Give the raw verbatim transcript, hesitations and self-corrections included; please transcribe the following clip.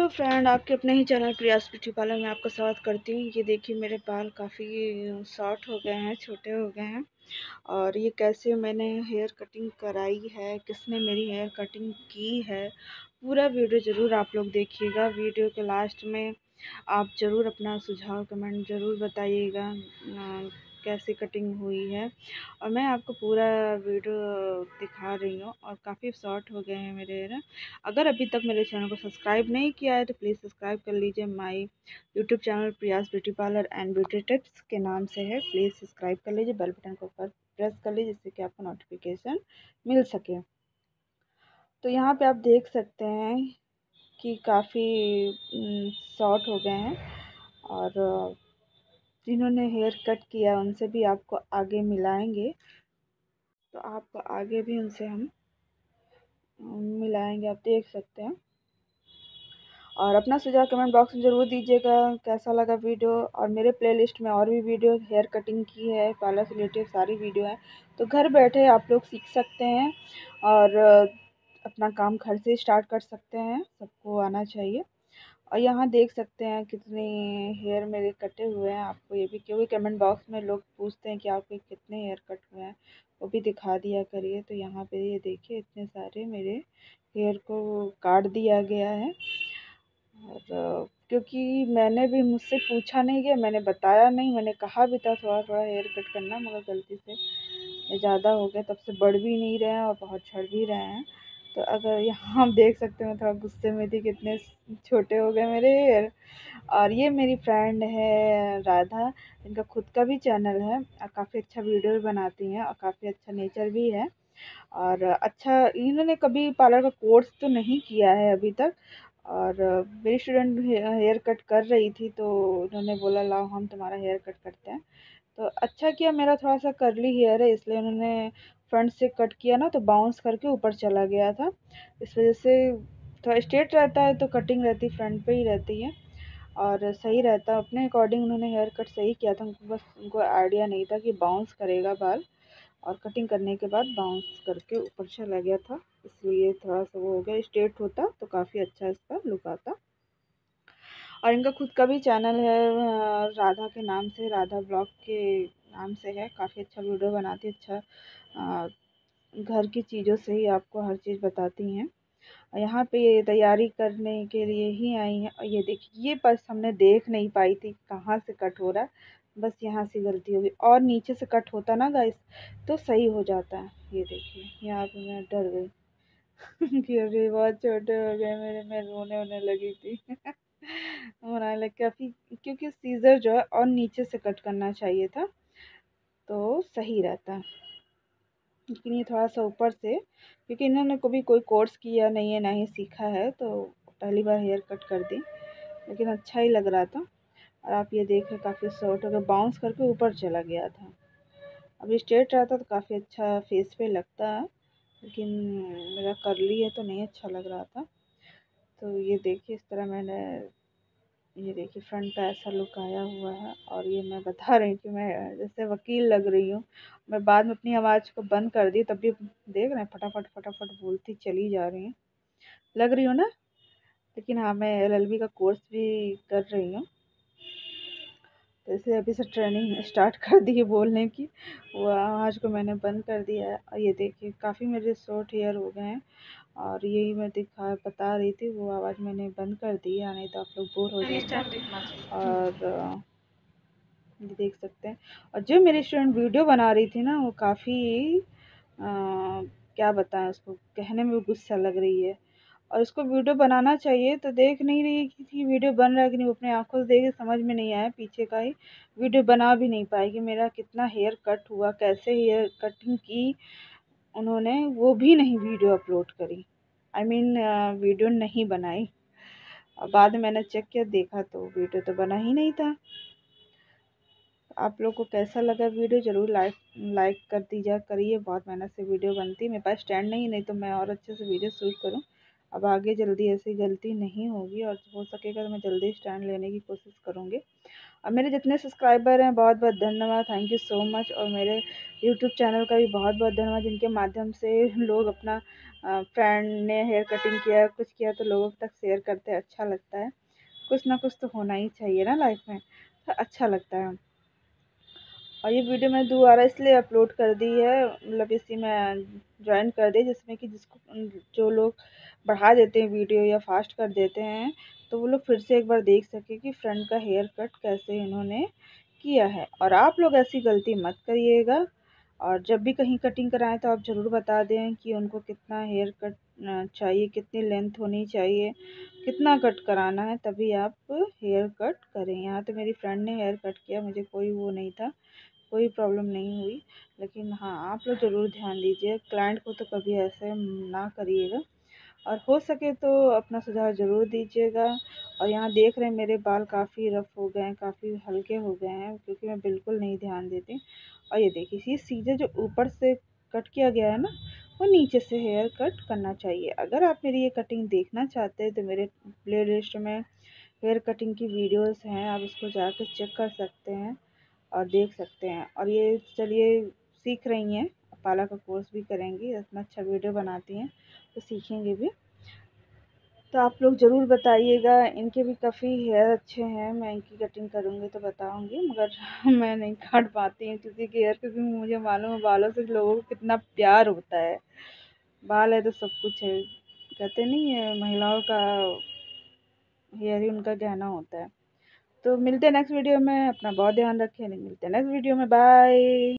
Hello friend, आपके अपने ही चैनल प्रियास ब्यूटी पार्लर में आपका स्वागत करती हूँ। ये देखिए, मेरे बाल काफ़ी शॉर्ट हो गए हैं, छोटे हो गए हैं। और ये कैसे मैंने हेयर कटिंग कराई है, किसने मेरी हेयर कटिंग की है, पूरा वीडियो ज़रूर आप लोग देखिएगा। वीडियो के लास्ट में आप ज़रूर अपना सुझाव कमेंट ज़रूर बताइएगा कैसे कटिंग हुई है। और मैं आपको पूरा वीडियो दिखा रही हूँ। और काफ़ी शॉर्ट हो गए हैं मेरे हेयर। अगर अभी तक मेरे चैनल को सब्सक्राइब नहीं किया है तो प्लीज़ सब्सक्राइब कर लीजिए। My YouTube channel Priya's beauty parlour and beauty tips के नाम से है। प्लीज़ सब्सक्राइब कर लीजिए, बेल बटन को ऊपर प्रेस कर लीजिए जिससे कि आपको नोटिफिकेशन मिल सके। तो यहाँ पे आप देख सकते हैं कि काफ़ी शॉर्ट हो गए हैं। और जिन्होंने हेयर कट किया उनसे भी आपको आगे मिलाएंगे, तो आप आगे भी उनसे हम मिलाएंगे, आप देख सकते हैं। और अपना सुझाव कमेंट बॉक्स में ज़रूर दीजिएगा कैसा लगा वीडियो। और मेरे प्लेलिस्ट में और भी वीडियो हेयर कटिंग की है, पार्लर से रिलेटेड सारी वीडियो है, तो घर बैठे आप लोग सीख सकते हैं और अपना काम घर से स्टार्ट कर सकते हैं। सबको आना चाहिए। और यहाँ देख सकते हैं कितने हेयर मेरे कटे हुए हैं। आपको ये भी, क्योंकि कमेंट बॉक्स में लोग पूछते हैं कि आपके कितने हेयर कट हुए हैं, वो भी दिखा दिया करिए। तो यहाँ पे ये देखिए, इतने सारे मेरे हेयर को काट दिया गया है। और क्योंकि मैंने भी, मुझसे पूछा नहीं गया, मैंने बताया नहीं, मैंने कहा भी था थोड़ा थोड़ा हेयर कट करना, मगर गलती से ज़्यादा हो गया, तब से बढ़ भी नहीं रहे हैं और बहुत झड़ भी रहे हैं। तो अगर यहाँ आप देख सकते हैं, मैं थोड़ा गुस्से में थी, कितने छोटे हो गए मेरे हेयर। और ये मेरी फ्रेंड है राधा, इनका खुद का भी चैनल है और काफ़ी अच्छा वीडियो भी बनाती हैं और काफ़ी अच्छा नेचर भी है। और अच्छा, इन्होंने कभी पार्लर का कोर्स तो नहीं किया है अभी तक। और मेरी स्टूडेंट हेयर कट कर रही थी, तो उन्होंने बोला लाओ हम तुम्हारा हेयर कट करते हैं। तो अच्छा किया, मेरा थोड़ा सा करली हेयर है, इसलिए उन्होंने फ्रंट से कट किया ना, तो बाउंस करके ऊपर चला गया था। इस वजह से थोड़ा स्ट्रेट रहता है तो कटिंग रहती फ्रंट पे ही रहती है और सही रहता। अपने अकॉर्डिंग उन्होंने हेयर कट सही किया था, उनको बस उनको आइडिया नहीं था कि बाउंस करेगा बाल। और कटिंग करने के बाद बाउंस करके ऊपर चला गया था, इसलिए थोड़ा सा वो हो गया। स्ट्रेट होता तो काफ़ी अच्छा इसका लुक आता। और इनका खुद का भी चैनल है, राधा के नाम से, राधा ब्लॉग के नाम से है। काफ़ी अच्छा वीडियो बनाती है, अच्छा घर की चीज़ों से ही आपको हर चीज़ बताती हैं। यहाँ पे ये तैयारी करने के लिए ही आई हैं। और ये देखिए, ये बस हमने देख नहीं पाई थी कहाँ से कट हो रहा है, बस यहाँ से गलती होगी। और नीचे से कट होता ना गाइस तो सही हो जाता है। ये देखिए, यहाँ पे मैं डर गई कि अरे बहुत छोटे हो गए मेरे, मैं रोने होने लगी थी रोने लग काफ़ी, क्योंकि सीज़र जो है और नीचे से कट करना चाहिए था तो सही रहता। लेकिन ये थोड़ा सा ऊपर से, क्योंकि इन्होंने कभी कोई कोर्स किया नहीं है, ना ही सीखा है, तो पहली बार हेयर कट कर दी, लेकिन अच्छा ही लग रहा था। और आप ये देख रहे काफ़ी शॉर्ट हो गया, बाउंस करके ऊपर चला गया था। अभी स्ट्रेट रहता तो काफ़ी अच्छा फेस पे लगता है, लेकिन मेरा करली है तो नहीं अच्छा लग रहा था। तो ये देखिए, इस तरह मैंने, ये देखिए फ्रंट का ऐसा लुक आया हुआ है। और ये मैं बता रही हूँ कि मैं जैसे वकील लग रही हूँ। मैं बाद में अपनी आवाज़ को बंद कर दी, तब भी देख रहे हैं फटाफट फटाफट बोलती चली जा रही हूँ, लग रही हूँ ना। लेकिन हाँ, मैं एल एल बी का कोर्स भी कर रही हूँ, तो इसलिए अभी से ट्रेनिंग स्टार्ट कर दी है बोलने की, वो आवाज़ को मैंने बंद कर दिया है। और ये देखिए, काफ़ी मेरे शॉर्ट हेयर हो गए हैं और यही मैं दिखा बता रही थी, वो आवाज़ मैंने बंद कर दी है, नहीं तो आप लोग बोर हो जाते। और ये देख सकते हैं। और जो मेरी स्टूडेंट वीडियो बना रही थी ना, वो काफ़ी क्या बताएं, उसको कहने में गुस्सा लग रही है। और उसको वीडियो बनाना चाहिए तो देख नहीं रही कि वीडियो बन रहा है कि नहीं, वो अपने आंखों से देखे, समझ में नहीं आया, पीछे का ही वीडियो बना भी नहीं पाएगी। मेरा कितना हेयर कट हुआ, कैसे हेयर कटिंग की उन्होंने, वो भी नहीं वीडियो अपलोड करी, आई मीन वीडियो नहीं बनाई। और बाद में मैंने चेक किया, देखा तो वीडियो तो बना ही नहीं था। आप लोग को कैसा लगा वीडियो ज़रूर लाइक लाइक कर दीजिए करिए। बहुत मेहनत से वीडियो बनती है, मेरे पास स्टैंड नहीं, नहीं तो मैं और अच्छे से वीडियो शूट करूं। अब आगे जल्दी ऐसी गलती नहीं होगी, और हो सकेगा तो मैं जल्दी स्टैंड लेने की कोशिश करूंगी। और मेरे जितने सब्सक्राइबर हैं, बहुत बहुत धन्यवाद, थैंक यू सो मच। और मेरे यूट्यूब चैनल का भी बहुत बहुत धन्यवाद, जिनके माध्यम से लोग अपना फ्रेंड ने हेयर कटिंग किया, कुछ किया तो लोगों तक शेयर करते हैं, अच्छा लगता है। कुछ ना कुछ तो होना ही चाहिए ना लाइफ में, तो अच्छा लगता है। और ये वीडियो मैं दोबारा इसलिए अपलोड कर दी है, मतलब इसी में ज्वाइन कर दी, जिसमें कि जिसको जो लोग बढ़ा देते हैं वीडियो या फास्ट कर देते हैं, तो वो लोग फिर से एक बार देख सके कि फ्रेंड का हेयर कट कैसे इन्होंने किया है। और आप लोग ऐसी गलती मत करिएगा। और जब भी कहीं कटिंग कराएं तो आप ज़रूर बता दें कि उनको कितना हेयर कट चाहिए, कितनी लेंथ होनी चाहिए, कितना कट कराना है, तभी आप हेयर कट करें। यहाँ तो मेरी फ्रेंड ने हेयर कट किया, मुझे कोई वो नहीं था, कोई प्रॉब्लम नहीं हुई। लेकिन हाँ, आप लोग ज़रूर ध्यान दीजिए, क्लाइंट को तो कभी ऐसे ना करिएगा। और हो सके तो अपना सुझाव ज़रूर दीजिएगा। और यहाँ देख रहे हैं मेरे बाल काफ़ी रफ़ हो गए हैं, काफ़ी हल्के हो गए हैं, क्योंकि मैं बिल्कुल नहीं ध्यान देती। और ये देखिए, ये सीधे जो ऊपर से कट किया गया है ना, वो नीचे से हेयर कट करना चाहिए। अगर आप मेरी ये कटिंग देखना चाहते हैं तो मेरे प्ले लिस्ट में हेयर कटिंग की वीडियोस हैं, आप उसको जाकर चेक कर सकते हैं और देख सकते हैं। और ये चलिए, सीख रही हैं, पार्लर का कोर्स भी करेंगी, इतना अच्छा वीडियो बनाती हैं तो सीखेंगे भी। तो आप लोग ज़रूर बताइएगा, इनके भी काफ़ी हेयर अच्छे हैं, मैं इनकी कटिंग करूँगी तो बताऊँगी, मगर मैं नहीं काट पाती हूँ किसी के हेयर, क्योंकि मुझे मालूम है बालों से लोगों को कितना प्यार होता है। बाल है तो सब कुछ है, कहते नहीं है, महिलाओं का हेयर ही उनका गहना होता है। तो मिलते हैं नेक्स्ट वीडियो में, अपना बहुत ध्यान रखें, मिलते हैं नेक्स्ट वीडियो में, बाय।